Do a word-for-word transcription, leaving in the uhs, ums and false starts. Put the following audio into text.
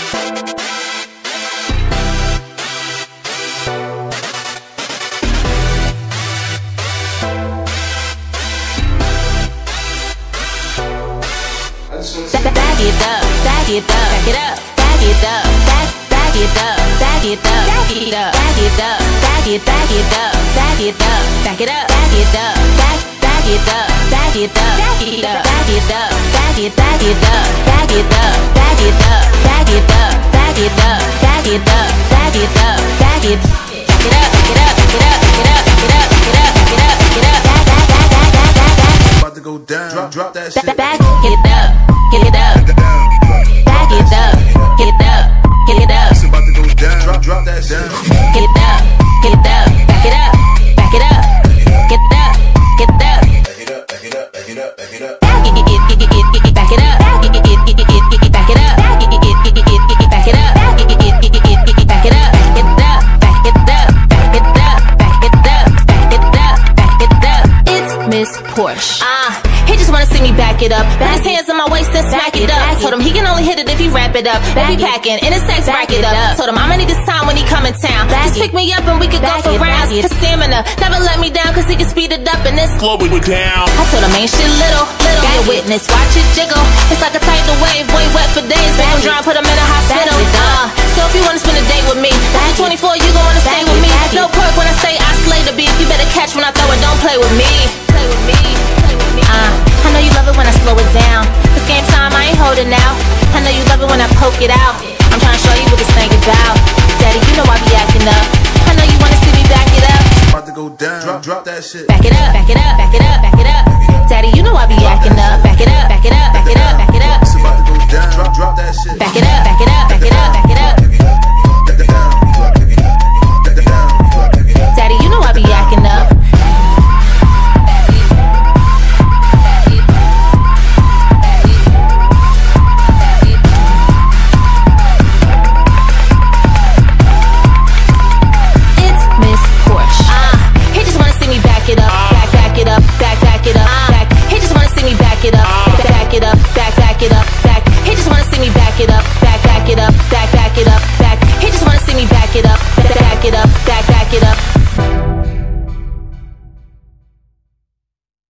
Back it up, back it up, back it up, back it up, back, back it up, back it up, back it up, back it up, back it, back it up, back it up, back it up, back it up, back, back it up, back it up, back it up, back it up, back it, back it up, back it up, back it up, back it up, back it up, back it up, back it up, back it, back it up, back it up, back it up, back it up, back it up, back it up, back it up, back it up, back, back, back, back, back, back, back. About to go down. Drop, drop that shit. Back it up, get it up. Back it up, get it up, get it up. It's about to go down. Drop, drop that shit. Get it up, get it up, back it up, back it up, get it up, get it up. Back it up, back it up, back it up, back it up. Back it, get it, get it, get it, back it up. Get it, get it, get it, get it, back it up. Get it, get it, get it, get it, back it up. Get it, get it, get it, get it, back it up. Back it up, back it up, back it up, back it up, back it up, back it up. It's Miss Porsche. Ah. He just wanna see me back it up. Got his hands on my waist and smack it up. Told him he can only hit it if he wrap it up. If he packing in his sex, rack it up. Told him I'ma need this time when he come in town. Just pick me up and we could go for rounds. His stamina never let me down, cause he can speed it up and then slow it down. I told him ain't shit little, little. Be a witness, watch it jiggle. It's like a tidal wave, boy wet for days. Make him drown, put him in a hospital. Uh, so if you wanna spend a date with me, after twenty-four you gon' wanna stay with me. No perk when I say I slay the beat. You better catch when I throw it, don't play with me. Play with me. Uh, I know you love it when I slow it down. It's game time, I ain't holding out. I know you love it when I poke it out. I'm trying to show you what this thing about. Daddy, you know I be acting up. I know you wanna see me back it up. About to go down. Drop, drop that shit. Back it up, back it up, back it up, back it up. Daddy, you know I be acting up. Back it up, back it up, back it up, back it up. It's about to go down. Drop, drop that shit. Back it up.